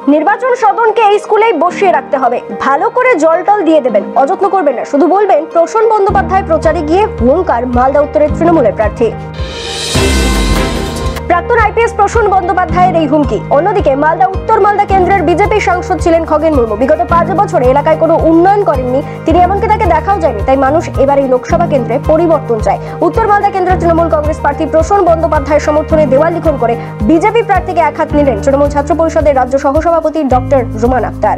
নির্বাচন সদনকে এই স্কুলেই বসিয়ে রাখতে হবে, ভালো করে জল টল দিয়ে দেবেন, অযত্ন করবেন না, শুধু বলবেন প্রসন্ন বন্দ্যোপাধ্যায় প্রচারে গিয়ে হুঙ্কার মালদা উত্তরের তৃণমূলের প্রার্থী। প্রাক্তন আইপিএস প্রসন্ন বন্দ্যোপাধ্যায়ের এই হুমকি। অন্যদিকে মালদা উত্তর মালদা কেন্দ্রের বিজেপি সাংসদ ছিলেন খগেন মুর্মু। বিগত 5 বছরে এলাকায় কোনো উন্নয়ন করেননি তিনি, এমনকি তাকে দেখাও যায়নি। তাই মানুষ এবার এই লোকসভা কেন্দ্রে পরিবর্তন চায়। উত্তর মালদা কেন্দ্রের তৃণমূল কংগ্রেস প্রার্থী প্রসন্ন বন্দ্যোপাধ্যায়ের সমর্থনে দেওয়াল লিখন করে বিজেপি প্রার্থীকে একহাত নিলেন তৃণমূল ছাত্র পরিষদের রাজ্য সহসভাপতি ডক্টর রুমান আক্তার।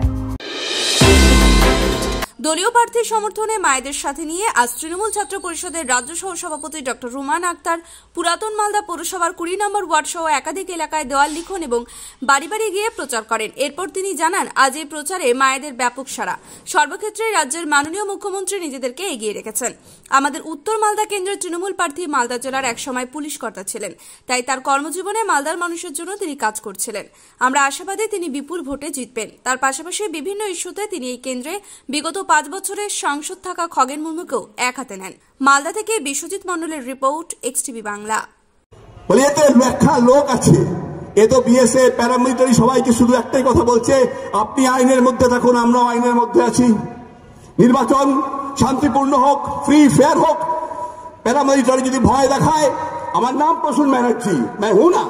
দলীয় প্রার্থীর সমর্থনে মায়েদের সাথে নিয়ে আজ তৃণমূল ছাত্র পরিষদের রাজ্য সহসভাপতি ডক্টর রুমান আক্তার পুরাতন মালদা পৌরসভার 20 নম্বর ওয়ার্ড সহ একাধিক এলাকায় দেওয়াল লিখন এবং বাড়ি বাড়ি গিয়ে প্রচার করেন। এরপর তিনি জানান, আজ এই প্রচারে মায়েদের ব্যাপক সাড়া। সর্বক্ষেত্রে রাজ্যের মাননীয় মুখ্যমন্ত্রী নিজেদেরকে এগিয়ে রেখেছেন। আমাদের উত্তর মালদা কেন্দ্রের তৃণমূল প্রার্থী মালদা জেলার একসময় পুলিশ কর্তা ছিলেন, তাই তার কর্মজীবনে মালদার মানুষের জন্য তিনি কাজ করছিলেন। আমরা আশাবাদী তিনি বিপুল ভোটে জিতবেন। তার পাশাপাশি বিভিন্ন ইস্যুতে তিনি এই কেন্দ্রে বিগত 5 বছরের সাংসদ থাকা খগেন মুর্মুকেও এক হাতে নেন। মালদা থেকে বিশ্বজিৎ মণ্ডলের রিপোর্ট, এক্সটিভি বাংলা। লোক আছে, এ তো বিএসএফ প্যারামিলিটারি সবাইকে শুধু একটাই কথা বলছে, আপনি আইনের মধ্যে থাকুন, আমরাও আইনের মধ্যে আছি। নির্বাচন শান্তিপূর্ণ হোক, ফ্রি ফেয়ার হোক। প্যারামিলিটারি যদি ভয় দেখায়, আমার নাম প্রসূন ব্যানার্জি, मैं हूं ना।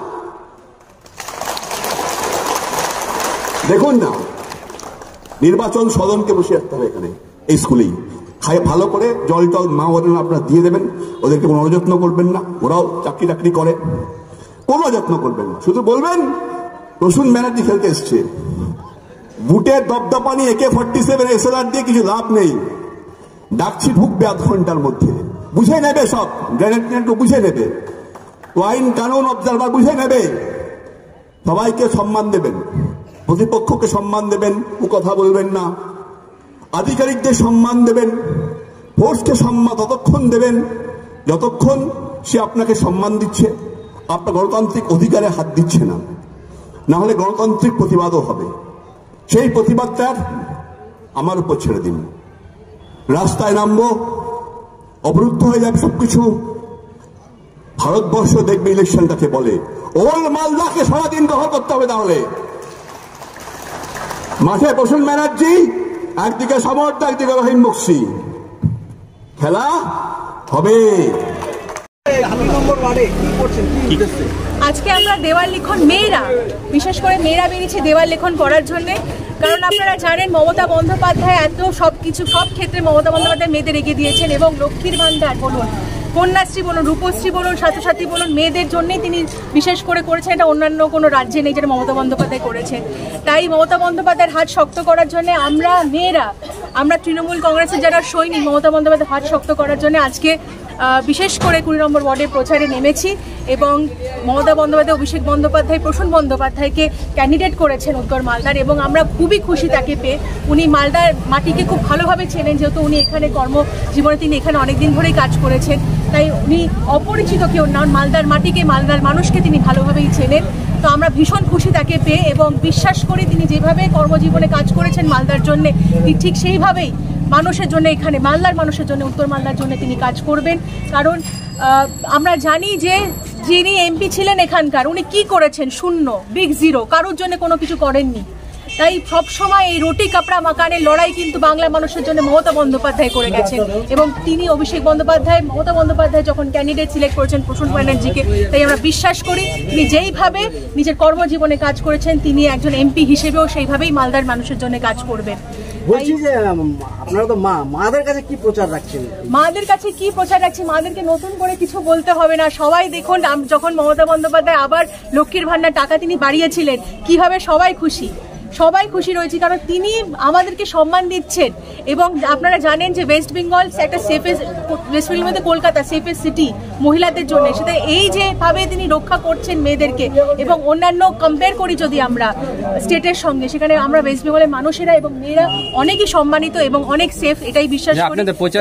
দেখুন না, নির্বাচন সদনকে বসে রাখতে হবে এখানে, এই স্কুলেই। ভালো করে জল টল মা ওরা আপনারা দিয়ে দেবেন, ওদেরকে কোনো অযত্ন করবেন না। ওরাও চাকরি টাকরি করে, কোনো যত্ন করবেন না। শুধু বলবেন প্রসূন ব্যানার্জি খেলতে এসছে। বুটের দপদপানি AK-47 SLR দিয়ে কিছু লাভ নেই। ডাকছি ঢুকবে আধ ঘন্টার মধ্যে, বুঝে নেবে সব, গ্রেনেড বুঝে নেবে, আইন কানুন অবজারভার বুঝে নেবে। সবাইকে সম্মান দেবেন, প্রতিপক্ষকে সম্মান দেবেন, ও কথা বলবেন না। আধিকারিকদের সম্মান দেবেন, ফোর্সকে সম্মান ততক্ষণ দেবেন যতক্ষণ সে আপনাকে সম্মান দিচ্ছে, আপনার গণতান্ত্রিক অধিকারে হাত দিচ্ছে না। না হলে গণতান্ত্রিক প্রতিবাদও হবে। সেই প্রতিবাদটার আমার উপর ছেড়ে দিন। রাস্তায় নামবো, অবরুদ্ধ হয়ে যাবে সবকিছু। ভারতবর্ষ দেখবে ইলেকশনটাকে বলে। ওল্ড মালদাকে সারাদিন দখল করতে হবে। তাহলে মাঠে প্রসূন ব্যানার্জি, একদিকে সমর্থ, একদিকে রহিম বক্সি, খেলা হবে। আজকে আমরা দেওয়াল লিখন মেয়েরা, বিশেষ করে মেয়েরা বেরিয়েছে দেওয়াল লিখন করার জন্য। কারণ আপনারা জানেন মমতা বন্দ্যোপাধ্যায় এত সবকিছু সব ক্ষেত্রে মমতা বন্দ্যোপাধ্যায় মেয়েদের এগিয়ে দিয়েছেন, এবং লক্ষ্মীর ভান্ডার বলুন, কন্যাশ্রী বলুন, রূপশ্রী বলুন, ছাত্রছাত্রী বলুন, মেয়েদের জন্যই তিনি বিশেষ করে করেছেন। এটা অন্যান্য কোনো রাজ্যে নেই যেটা মমতা বন্দ্যোপাধ্যায় করেছেন। তাই মমতা বন্দ্যোপাধ্যায়ের হাত শক্ত করার জন্য আমরা মেয়েরা, আমরা তৃণমূল কংগ্রেসের যারা সৈনিক, মমতা বন্দ্যোপাধ্যায়ের হাত শক্ত করার জন্য আজকে বিশেষ করে 20 নম্বর ওয়ার্ডে প্রচারে নেমেছি। এবং মমতা বন্দ্যোপাধ্যায়, অভিষেক বন্দ্যোপাধ্যায়, প্রসূন বন্দ্যোপাধ্যায়কে ক্যান্ডিডেট করেছেন উত্তর মালদার, এবং আমরা খুবই খুশি তাকে পেয়ে। উনি মালদার মাটিকে খুব ভালোভাবে চেনেন, যেহেতু উনি এখানে কর্মজীবনে তিনি এখানে অনেকদিন ধরেই কাজ করেছেন। তাই উনি অপরিচিত কেউ না, মালদার মাটিকে, মালদার মানুষকে তিনি ভালোভাবেই চেনেন। তো আমরা ভীষণ খুশি তাকে পেয়ে, এবং বিশ্বাস করি তিনি যেভাবে কর্মজীবনে কাজ করেছেন মালদার জন্য, ঠিক সেইভাবেই মানুষের জন্য, এখানে মালদার মানুষের জন্য, উত্তর মালদার জন্য তিনি কাজ করবেন। কারণ আমরা জানি যে যিনি এমপি ছিলেন এখানকার, উনি কি করেছেন? শূন্য, বিগ জিরো, কারোর জন্য কোনো কিছু করেননি। তাই সবসময় এই রুটি কাপড়া মাকানের লড়াই কিন্তু বাংলা মানুষের জন্য মমতা বন্দ্যোপাধ্যায় করে গেছেন। এবং তিনি অভিষেক বন্দ্যোপাধ্যায়, মমতা বন্দ্যোপাধ্যায় যখন ক্যান্ডিডেট সিলেক্ট করেছেন প্রসূন ব্যানার্জিকে, তাই আমরা বিশ্বাস করি তিনি যেইভাবে নিজের কর্মজীবনে কাজ করেছেন, তিনি একজন এমপি হিসেবেও সেইভাবেই মালদার মানুষের জন্য কাজ করবেন। বলছি যে আপনারা তো মাদের কাছে কি প্রচার রাখছেন? মাদের কাছে কি প্রচার রাখছি? মাদেরকে নতুন করে কিছু বলতে হবে না। সবাই দেখুন, যখন মমতা বন্দ্যোপাধ্যায় আবার লক্ষ্মীর ভান্ডার টাকা তিনি বাড়িয়েছিলেন, কিভাবে সবাই খুশি, সবাই খুশি রয়েছে, কারণ তিনি আমাদেরকে সম্মান দিচ্ছেন। এবং আপনারা জানেন যে ওয়েস্ট বেঙ্গল একটা সেফেস্ট, ওয়েস্ট বেঙ্গল মধ্যে কলকাতা সেফেস্ট সিটি মহিলাদের জন্য, সেটা এই যেভাবে তিনি রক্ষা করছেন মেয়েদেরকে। এবং অন্যান্য কম্পেয়ার করি যদি আমরা স্টেটের সঙ্গে, সেখানে আমরা ওয়েস্ট বেঙ্গলের মানুষেরা এবং মেয়েরা অনেকই সম্মানিত এবং অনেক সেফ, এটাই বিশ্বাস করি।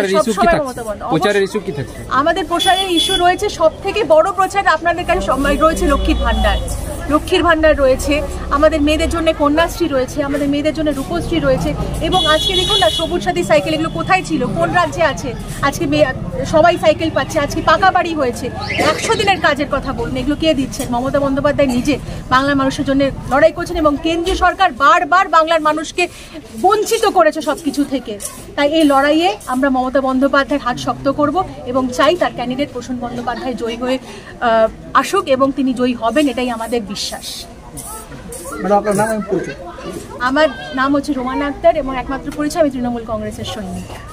আমাদের প্রচারের ইস্যু রয়েছে, সব থেকে বড় প্রচার আপনাদের কাছে রয়েছে লক্ষ্মীর ভান্ডার। লক্ষ্মীর ভান্ডার রয়েছে, আমাদের মেয়েদের জন্য কন্যাশ্রী রয়েছে, আমাদের মেয়েদের জন্য রূপশ্রী রয়েছে। এবং আজকে দেখুন না, সবুজ সাথী সাইকেল, এগুলো কোথায় ছিল, কোন রাজ্যে আছে? আজকে সবাই সাইকেল পাচ্ছে, আজকে পাকা বাড়ি হয়েছে। 100 দিনের কাজের কথা বলুন, এগুলো কে দিচ্ছেন? মমতা বন্দ্যোপাধ্যায় নিজে বাংলার মানুষের জন্য লড়াই করছেন এবং কেন্দ্রীয় সরকার বারবার বাংলার মানুষকে বঞ্চিত করেছে সব কিছু থেকে। তাই এই লড়াইয়ে আমরা মমতা বন্দ্যোপাধ্যায়ের হাত শক্ত করব এবং চাই তার ক্যান্ডিডেট প্রসূন বন্দ্যোপাধ্যায় জয়ী হয়ে আসুক এবং তিনি জয়ী হবেন, এটাই আমাদের বিশ্বাস। আপনার নাম? আমার নাম হচ্ছে রোমান আক্তার এবং একমাত্র পরিচয় আমি তৃণমূল কংগ্রেসের সৈনিক।